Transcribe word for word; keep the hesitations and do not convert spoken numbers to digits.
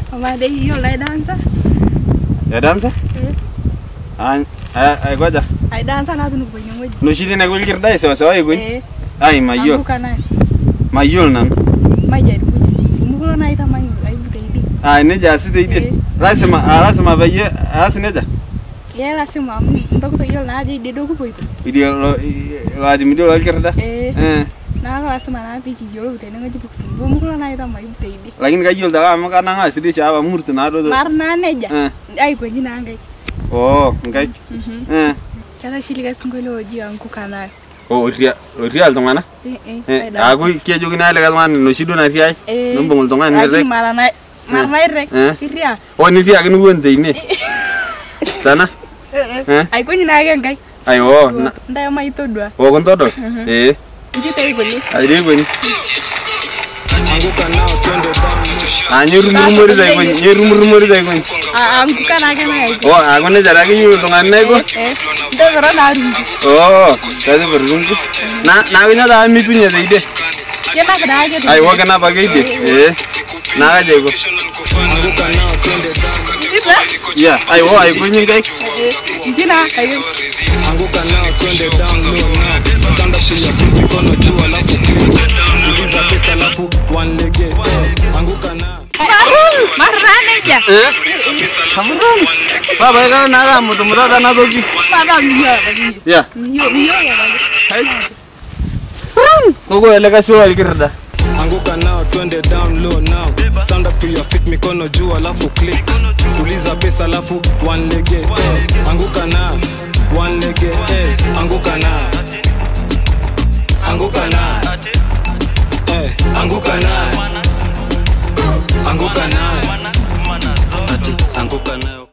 Mama deh hiyo Eidansa. Eidansa? Ah, ah, goja. Eidansa na tunu kwenye ngoji. No shidi na kulikir dai sawa sawa iko. Eh. Ai mayo. Anguka na. Mayo nan. Maja rubuti. Muko na ita manyu ayu teidi. Ah, ne ja si teidi. Rasema, rasema baye, asine ja. Ya rasema, ndoko to yo na je dedo ku poito. Video lo laji video lo kirda. Eh. Eh. Na rasema na piki jolo utene ngoji bukti. Muko na ita mayu teidi. Lakini kayol daga maka nanga sidi siapa murtu na do. Marna neja. Ai kwenye na ngai. Oh, ngai. Eh. Kala shilika singolo oji Anguka na. Oh, ria, ria tongana. Eh eh. Aku kia jogi na le kan no shido na ria. No bongol tongan ne rek. Mara na. Mara rek. Ria. Oh, ni ria kan wonde ni. Sana. Eh. Ai kwenye na ngai. Ai oh, ndayo mai todwa. Oh, kon todo. Eh. Njita iko ni. Ai iko ni. Anguka nao twende down. Ah, nyeru murumuri dai ko, nyeru murumuri dai ko. Ah, Anguka na kana ai. Oh, aku ne jara ki yu tongan nai ko. Eh. Ndogoro na rungu. Oh, kaze berungu. Na na winya da mitu nya dai de. Kena kada aje. Ai, wo kana bagai de. Eh. Na ga je ko. Anguka nao twende down. Njita? Ya, ai wo ai ko nyi kai. Njina ai. Anguka nao twende down low now. Stand up your feet mikono juu alafu uliza pesa alafu one leg. Anguka nao. Marraneja. Eh? Samran. Baba ga na ga mutu mutu da na doki. Baba miyo. Ya. Miyo miyo ya baba. Hai. Gogo ele ka siwa kirda. Anguka nao twende down low now. Stand up to your feet mikono juu alafu click. Uliza pesa alafu one leg. Anguka nao. One leg. Anguka nao. Anguka nao. Eh, Anguka nao.